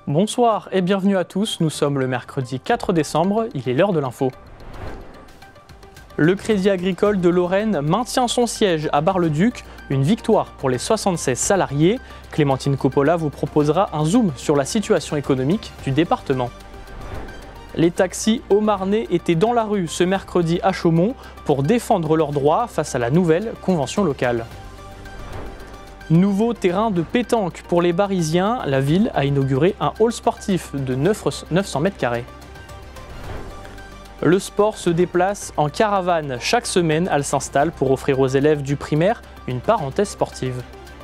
Bonsoir et bienvenue à tous, nous sommes le mercredi 4 décembre, il est l'heure de l'info. Le Crédit Agricole de Lorraine maintient son siège à Bar-le-Duc, une victoire pour les 76 salariés. Clémentine Coppola vous proposera un zoom sur la situation économique du département. Les taxis haut-marnais étaient dans la rue ce mercredi à Chaumont pour défendre leurs droits face à la nouvelle convention locale. Nouveau terrain de pétanque pour les Barisiens, la ville a inauguré un hall sportif de 900 mètres carrés. Le sport se déplace en caravane. Chaque semaine, elle s'installe pour offrir aux élèves du primaire une parenthèse sportive.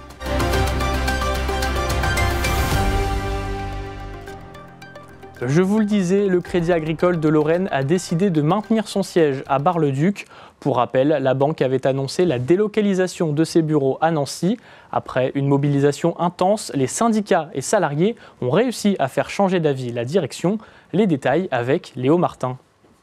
Je vous le disais, le Crédit Agricole de Lorraine a décidé de maintenir son siège à Bar-le-Duc. Pour rappel, la banque avait annoncé la délocalisation de ses bureaux à Nancy. Après une mobilisation intense, les syndicats et salariés ont réussi à faire changer d'avis la direction. Les détails avec Léo Martin.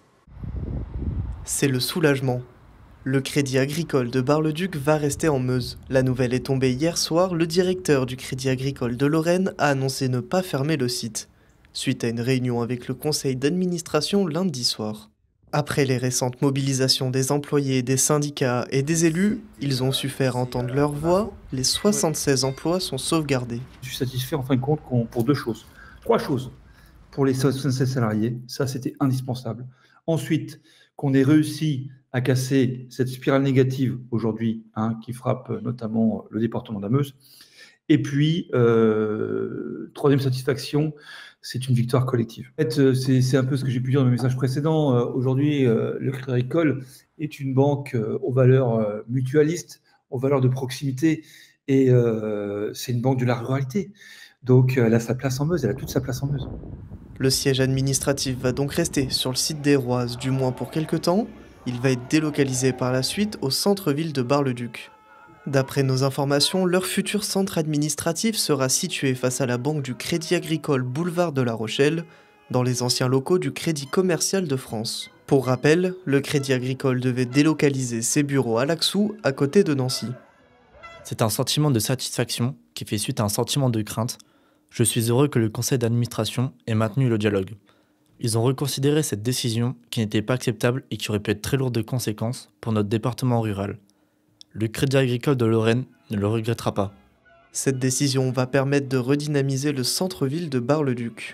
C'est le soulagement. Le Crédit Agricole de Bar-le-Duc va rester en Meuse. La nouvelle est tombée hier soir. Le directeur du Crédit Agricole de Lorraine a annoncé ne pas fermer le site, suite à une réunion avec le conseil d'administration lundi soir. Après les récentes mobilisations des employés, des syndicats et des élus, ils ont su faire entendre leur voix. Les 76 emplois sont sauvegardés. Je suis satisfait en fin de compte pour trois choses. Pour les 76 salariés, ça c'était indispensable. Ensuite, qu'on ait réussi à casser cette spirale négative aujourd'hui, qui frappe notamment le département de la Meuse. Et puis, troisième satisfaction, c'est une victoire collective. En fait, c'est un peu ce que j'ai pu dire dans mes messages précédents. Aujourd'hui, le Crédit Agricole est une banque aux valeurs mutualistes, aux valeurs de proximité, et c'est une banque de la ruralité. Donc, elle a sa place en Meuse, elle a toute sa place en Meuse. Le siège administratif va donc rester sur le site d'Héroise, du moins pour quelques temps. Il va être délocalisé par la suite au centre-ville de Bar-le-Duc. D'après nos informations, leur futur centre administratif sera situé face à la banque du Crédit Agricole Boulevard de La Rochelle, dans les anciens locaux du Crédit Commercial de France. Pour rappel, le Crédit Agricole devait délocaliser ses bureaux à Laxou, à côté de Nancy. C'est un sentiment de satisfaction qui fait suite à un sentiment de crainte. Je suis heureux que le conseil d'administration ait maintenu le dialogue. Ils ont reconsidéré cette décision qui n'était pas acceptable et qui aurait pu être très lourde de conséquences pour notre département rural. Le Crédit Agricole de Lorraine ne le regrettera pas. Cette décision va permettre de redynamiser le centre-ville de Bar-le-Duc.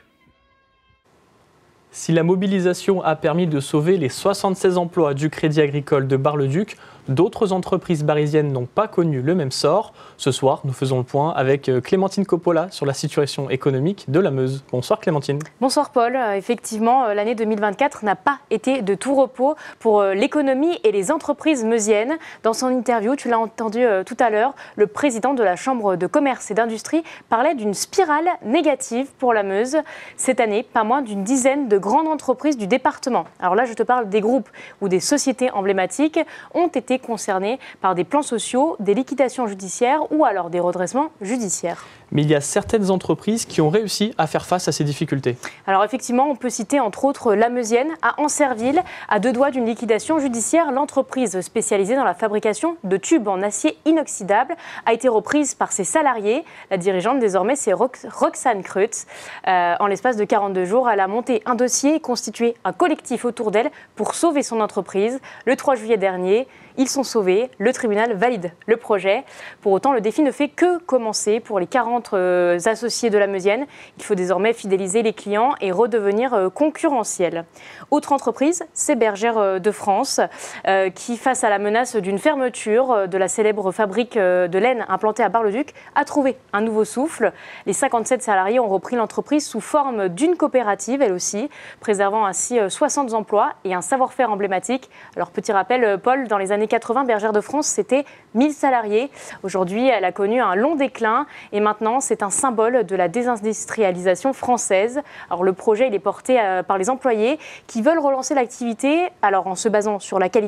Si la mobilisation a permis de sauver les 76 emplois du Crédit Agricole de Bar-le-Duc, d'autres entreprises barisiennes n'ont pas connu le même sort. Ce soir, nous faisons le point avec Clémentine Coppola sur la situation économique de la Meuse. Bonsoir Clémentine. Bonsoir Paul. Effectivement, l'année 2024 n'a pas été de tout repos pour l'économie et les entreprises meusiennes. Dans son interview, tu l'as entendu tout à l'heure, le président de la Chambre de commerce et d'industrie parlait d'une spirale négative pour la Meuse. Cette année, pas moins d'une dizaine de grandes entreprises du département. Alors là, je te parle des groupes ou des sociétés emblématiques ont été concernés par des plans sociaux, des liquidations judiciaires ou alors des redressements judiciaires. Mais il y a certaines entreprises qui ont réussi à faire face à ces difficultés. Alors effectivement, on peut citer entre autres la Meusienne à Ancerville. À 2 doigts d'une liquidation judiciaire, l'entreprise spécialisée dans la fabrication de tubes en acier inoxydable a été reprise par ses salariés. La dirigeante désormais, c'est Roxane Kreutz. En l'espace de 42 jours, elle a monté un dossier et constitué un collectif autour d'elle pour sauver son entreprise. Le 3 juillet dernier, ils sont sauvés, le tribunal valide le projet. Pour autant, le défi ne fait que commencer pour les 40 associés de la Meusienne. Il faut désormais fidéliser les clients et redevenir concurrentiel. Autre entreprise, c'est Bergère de France, qui, face à la menace d'une fermeture de la célèbre fabrique de laine implantée à Bar-le-Duc, a trouvé un nouveau souffle. Les 57 salariés ont repris l'entreprise sous forme d'une coopérative, elle aussi, préservant ainsi 60 emplois et un savoir-faire emblématique. Alors, petit rappel, Paul, dans les années 80, Bergère de France, c'était 1000 salariés. Aujourd'hui, elle a connu un long déclin et maintenant, c'est un symbole de la désindustrialisation française. Alors, le projet, il est porté par les employés qui veulent relancer l'activité, alors en se basant sur la qualité,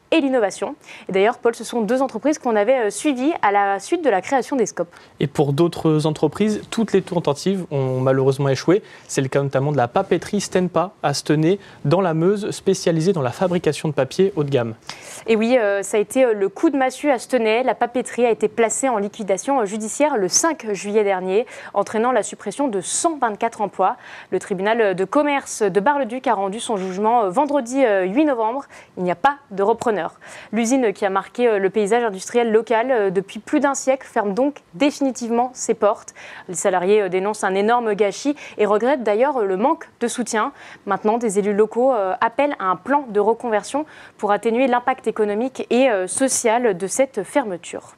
et l'innovation. Et d'ailleurs, Paul, ce sont deux entreprises qu'on avait suivies à la suite de la création des SCOP. Et pour d'autres entreprises, toutes les tentatives ont malheureusement échoué. C'est le cas notamment de la papeterie Stenpa à Stenay, dans la Meuse, spécialisée dans la fabrication de papier haut de gamme. Et oui, ça a été le coup de massue à Stenay. La papeterie a été placée en liquidation judiciaire le 5 juillet dernier, entraînant la suppression de 124 emplois. Le tribunal de commerce de Bar-le-Duc a rendu son jugement vendredi 8 novembre. Il n'y a pas de repreneur. L'usine qui a marqué le paysage industriel local depuis plus d'un siècle ferme donc définitivement ses portes. Les salariés dénoncent un énorme gâchis et regrettent d'ailleurs le manque de soutien. Maintenant, des élus locaux appellent à un plan de reconversion pour atténuer l'impact économique et social de cette fermeture.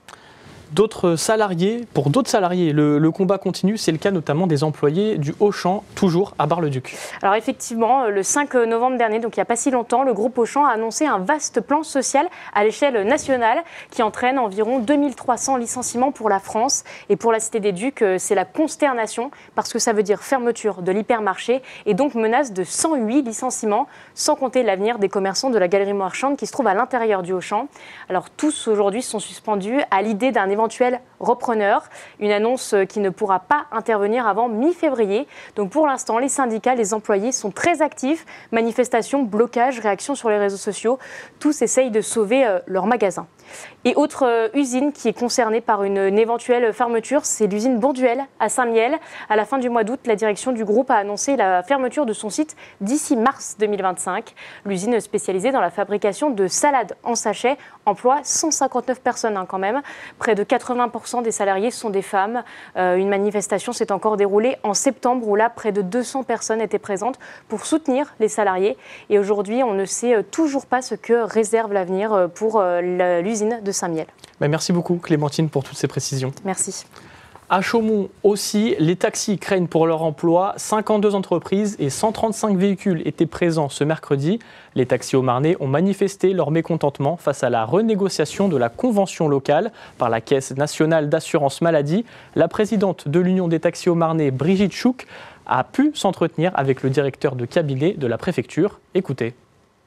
Pour d'autres salariés, le combat continue. C'est le cas notamment des employés du Auchan, toujours à Bar-le-Duc. Alors effectivement, le 5 novembre dernier, donc il n'y a pas si longtemps, le groupe Auchan a annoncé un vaste plan social à l'échelle nationale qui entraîne environ 2300 licenciements pour la France. Et pour la Cité des Ducs, c'est la consternation parce que ça veut dire fermeture de l'hypermarché et donc menace de 108 licenciements, sans compter l'avenir des commerçants de la galerie marchande qui se trouve à l'intérieur du Auchan. Alors tous aujourd'hui sont suspendus à l'idée d'un éventuel repreneur, une annonce qui ne pourra pas intervenir avant mi-février. Donc pour l'instant, les syndicats, les employés sont très actifs. Manifestations, blocages, réactions sur les réseaux sociaux. Tous essayent de sauver leur magasin. Et autre usine qui est concernée par une éventuelle fermeture, c'est l'usine Bourduel à Saint-Mihiel. À la fin du mois d'août, la direction du groupe a annoncé la fermeture de son site d'ici mars 2025. L'usine spécialisée dans la fabrication de salades en sachet emploie 159 personnes quand même. Près de 80% des salariés sont des femmes. Une manifestation s'est encore déroulée en septembre où là, près de 200 personnes étaient présentes pour soutenir les salariés. Et aujourd'hui, on ne sait toujours pas ce que réserve l'avenir pour l'usine de Saint-Mihiel. Merci beaucoup Clémentine pour toutes ces précisions. Merci. À Chaumont aussi, les taxis craignent pour leur emploi. 52 entreprises et 135 véhicules étaient présents ce mercredi. Les taxis haut-marnais ont manifesté leur mécontentement face à la renégociation de la convention locale par la Caisse nationale d'assurance maladie. La présidente de l'Union des taxis haut-marnais, Brigitte Chouk, a pu s'entretenir avec le directeur de cabinet de la préfecture. Écoutez.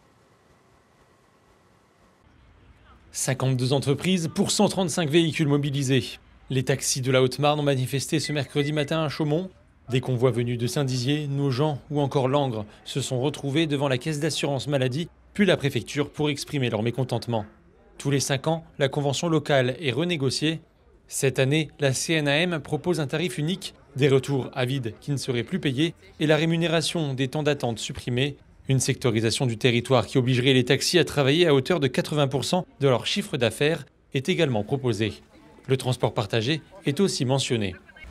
52 entreprises pour 135 véhicules mobilisés. Les taxis de la Haute-Marne ont manifesté ce mercredi matin à Chaumont. Des convois venus de Saint-Dizier, Nogent ou encore Langres se sont retrouvés devant la caisse d'assurance maladie, puis la préfecture pour exprimer leur mécontentement. Tous les 5 ans, la convention locale est renégociée. Cette année, la CNAM propose un tarif unique, des retours à vide qui ne seraient plus payés et la rémunération des temps d'attente supprimés. Une sectorisation du territoire qui obligerait les taxis à travailler à hauteur de 80% de leur chiffre d'affaires est également proposée. Le transport partagé est aussi mentionné.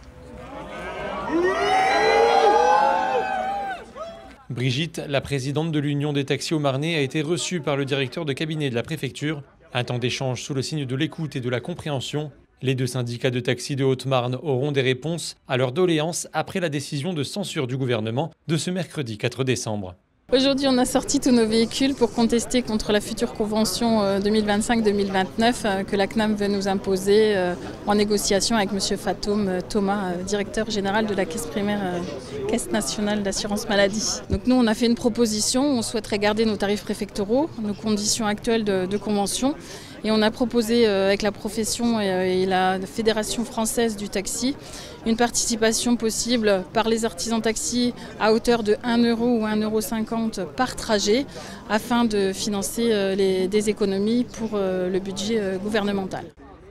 Brigitte, la présidente de l'Union des taxis haut-marnais, a été reçue par le directeur de cabinet de la préfecture. Un temps d'échange sous le signe de l'écoute et de la compréhension. Les deux syndicats de taxis de Haute-Marne auront des réponses à leurs doléances après la décision de censure du gouvernement de ce mercredi 4 décembre. Aujourd'hui, on a sorti tous nos véhicules pour contester contre la future convention 2025-2029 que la CNAM veut nous imposer en négociation avec M. Fatoum Thomas, directeur général de la Caisse primaire, Caisse nationale d'assurance maladie. Donc nous, on a fait une proposition, on souhaiterait garder nos tarifs préfectoraux, nos conditions actuelles de convention. Et on a proposé avec la profession et la Fédération française du taxi une participation possible par les artisans taxis à hauteur de 1 € ou 1,50 € par trajet afin de financer des économies pour le budget gouvernemental.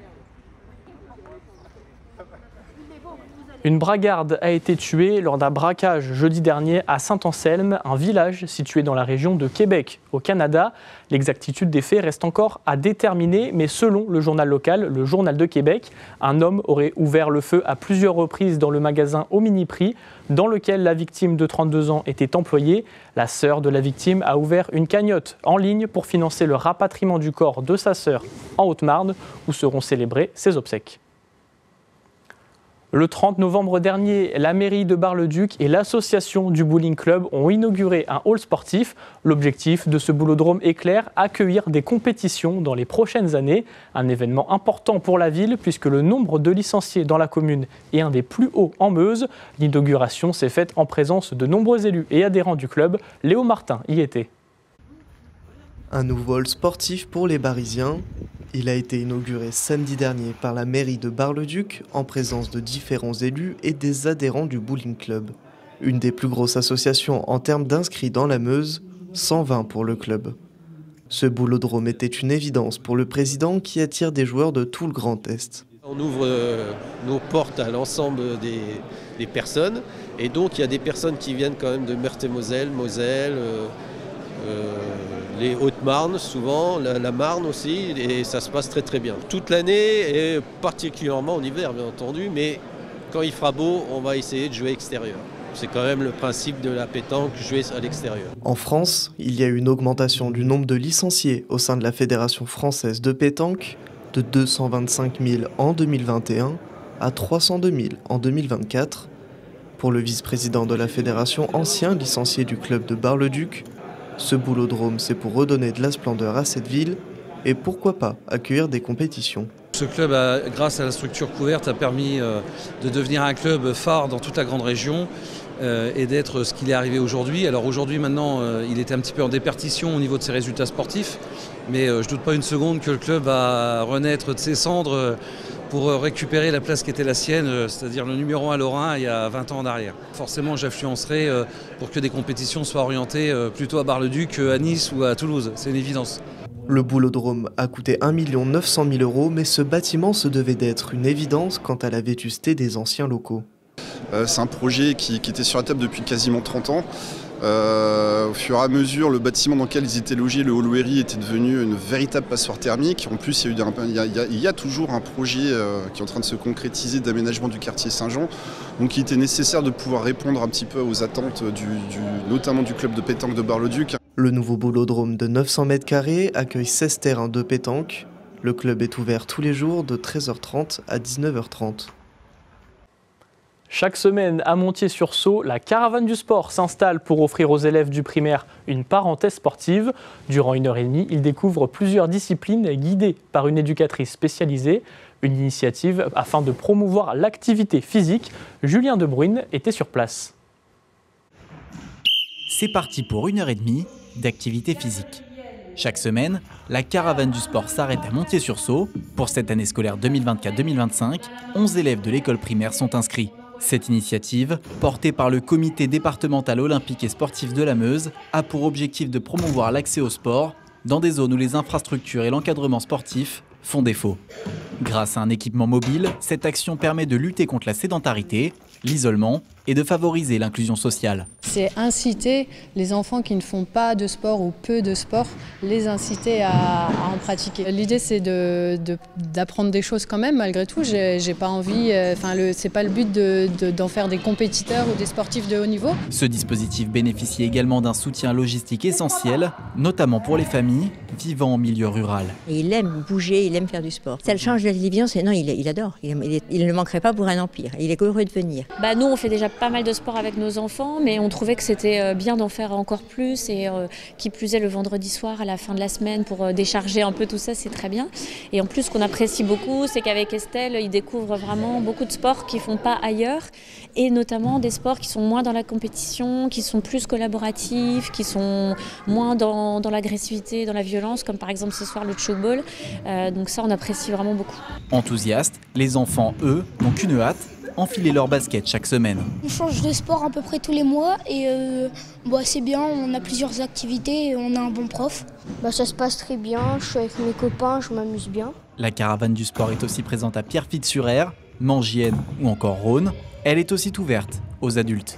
Une bragarde a été tuée lors d'un braquage jeudi dernier à Saint-Anselme, un village situé dans la région de Québec, au Canada. L'exactitude des faits reste encore à déterminer, mais selon le journal local, le Journal de Québec, un homme aurait ouvert le feu à plusieurs reprises dans le magasin au Miniprix, dans lequel la victime de 32 ans était employée. La sœur de la victime a ouvert une cagnotte en ligne pour financer le rapatriement du corps de sa sœur en Haute-Marne, où seront célébrées ses obsèques. Le 30 novembre dernier, la mairie de Bar-le-Duc et l'association du bowling club ont inauguré un hall sportif. L'objectif de ce boulodrome est clair, accueillir des compétitions dans les prochaines années. Un événement important pour la ville puisque le nombre de licenciés dans la commune est un des plus hauts en Meuse. L'inauguration s'est faite en présence de nombreux élus et adhérents du club. Léo Martin y était. Un nouveau hall sportif pour les Barisiens. Il a été inauguré samedi dernier par la mairie de Bar-le-Duc en présence de différents élus et des adhérents du bowling club. Une des plus grosses associations en termes d'inscrits dans la Meuse, 120 pour le club. Ce boulodrome était une évidence pour le président qui attire des joueurs de tout le Grand Est. On ouvre nos portes à l'ensemble des personnes et donc il y a des personnes qui viennent quand même de Meurthe-et-Moselle, Moselle, les Hautes-Marne souvent, la Marne aussi, et ça se passe très très bien. Toute l'année et particulièrement en hiver bien entendu, mais quand il fera beau, on va essayer de jouer extérieur. C'est quand même le principe de la pétanque, jouer à l'extérieur. En France, il y a eu une augmentation du nombre de licenciés au sein de la Fédération française de pétanque de 225 000 en 2021 à 302 000 en 2024. Pour le vice-président de la fédération, ancien licencié du club de Bar-le-Duc, ce boulodrome, c'est pour redonner de la splendeur à cette ville et pourquoi pas accueillir des compétitions. Ce club, grâce à la structure couverte, a permis de devenir un club phare dans toute la grande région et d'être ce qu'il est arrivé aujourd'hui. Alors aujourd'hui, maintenant, il était un petit peu en déperdition au niveau de ses résultats sportifs, mais je ne doute pas une seconde que le club va renaître de ses cendres pour récupérer la place qui était la sienne, c'est-à-dire le numéro 1 lorrain il y a 20 ans en arrière. Forcément, j'influencerai pour que des compétitions soient orientées plutôt à Bar-le-Duc, à Nice ou à Toulouse, c'est une évidence. Le boulodrome a coûté 1 900 000 €, mais ce bâtiment se devait d'être une évidence quant à la vétusté des anciens locaux. C'est un projet qui était sur la table depuis quasiment 30 ans. Au fur et à mesure, le bâtiment dans lequel ils étaient logés, le Hall Wherry, était devenu une véritable passoire thermique. En plus, il y a toujours un projet qui est en train de se concrétiser d'aménagement du quartier Saint-Jean. Donc il était nécessaire de pouvoir répondre un petit peu aux attentes notamment du club de pétanque de Bar-le-Duc. Le nouveau boulodrome de 900 m² accueille 16 terrains de pétanque. Le club est ouvert tous les jours de 13h30 à 19h30. Chaque semaine, à Montier-sur-Sault, la caravane du sport s'installe pour offrir aux élèves du primaire une parenthèse sportive. Durant 1h30, ils découvrent plusieurs disciplines guidées par une éducatrice spécialisée. Une initiative afin de promouvoir l'activité physique. Julien De Bruyne était sur place. C'est parti pour 1h30 d'activité physique. Chaque semaine, la caravane du sport s'arrête à Montier-sur-Sault. Pour cette année scolaire 2024-2025, 11 élèves de l'école primaire sont inscrits. Cette initiative, portée par le comité départemental olympique et sportif de la Meuse, a pour objectif de promouvoir l'accès au sport dans des zones où les infrastructures et l'encadrement sportif font défaut. Grâce à un équipement mobile, cette action permet de lutter contre la sédentarité, l'isolement et de favoriser l'inclusion sociale. C'est inciter les enfants qui ne font pas de sport ou peu de sport, les inciter à en pratiquer. L'idée c'est d'apprendre des choses quand même malgré tout. J'ai pas envie, c'est pas le but d'en faire des compétiteurs ou des sportifs de haut niveau. Ce dispositif bénéficie également d'un soutien logistique essentiel, notamment pour les familles vivant en milieu rural. Il aime bouger, il aime faire du sport. Ça le change de l'évidence, non, il adore. Il ne manquerait pas pour un empire. Il est heureux de venir. Nous on fait déjà pas mal de sport avec nos enfants, mais on trouvait que c'était bien d'en faire encore plus et qui plus est le vendredi soir à la fin de la semaine pour décharger un peu tout ça, c'est très bien. Et en plus, ce qu'on apprécie beaucoup, c'est qu'avec Estelle, ils découvrent vraiment beaucoup de sports qu'ils ne font pas ailleurs et notamment des sports qui sont moins dans la compétition, qui sont plus collaboratifs, qui sont moins dans l'agressivité, dans la violence, comme par exemple ce soir le tchoukball. Donc ça, on apprécie vraiment beaucoup. Enthousiastes, les enfants, eux, n'ont qu'une hâte, enfiler leur basket chaque semaine. On change de sport à peu près tous les mois et c'est bien, on a plusieurs activités et on a un bon prof. Ça se passe très bien, je suis avec mes copains, je m'amuse bien. La caravane du sport est aussi présente à Pierrefitte-sur-Aire, Mangienne ou encore Rhône. Elle est aussi ouverte aux adultes.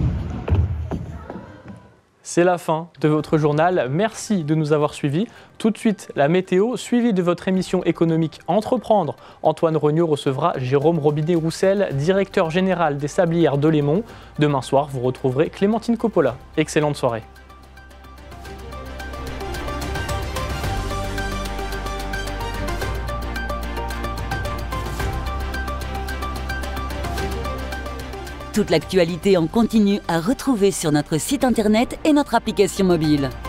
C'est la fin de votre journal. Merci de nous avoir suivis. Tout de suite, la météo, suivie de votre émission économique Entreprendre. Antoine Regnault recevra Jérôme Robinet-Roussel, directeur général des Sablières de Lémont. Demain soir, vous retrouverez Clémentine Coppola. Excellente soirée. Toute l'actualité en continu à retrouver sur notre site internet et notre application mobile.